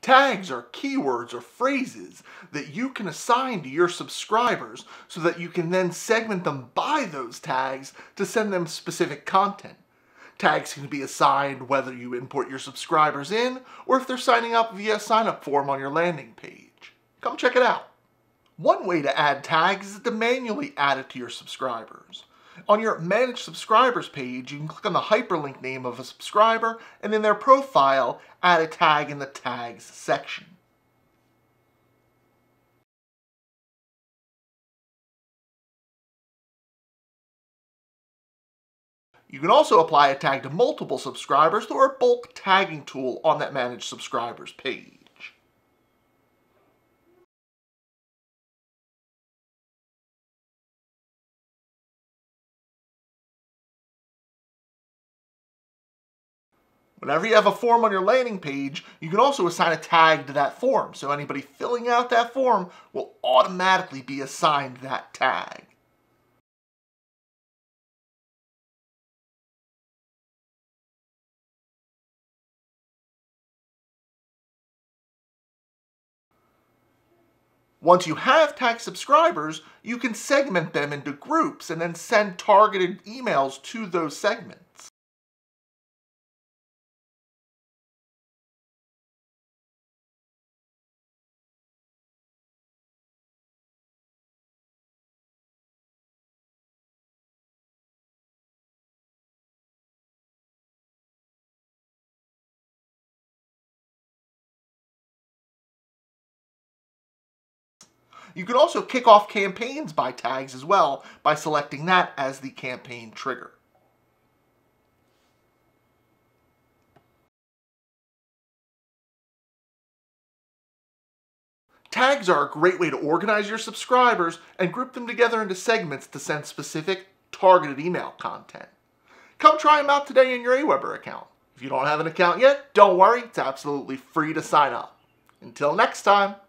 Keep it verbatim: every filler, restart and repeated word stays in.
Tags are keywords or phrases that you can assign to your subscribers so that you can then segment them by those tags to send them specific content. Tags can be assigned whether you import your subscribers in or if they're signing up via a sign-up form on your landing page. Come check it out. One way to add tags is to manually add it to your subscribers. On your Manage Subscribers page, you can click on the hyperlink name of a subscriber and in their profile, add a tag in the Tags section. You can also apply a tag to multiple subscribers through our bulk tagging tool on that Manage Subscribers page. Whenever you have a form on your landing page, you can also assign a tag to that form, so anybody filling out that form will automatically be assigned that tag. Once you have tagged subscribers, you can segment them into groups and then send targeted emails to those segments. You can also kick off campaigns by tags as well by selecting that as the campaign trigger. Tags are a great way to organize your subscribers and group them together into segments to send specific, targeted email content. Come try them out today in your AWeber account. If you don't have an account yet, don't worry, it's absolutely free to sign up. Until next time.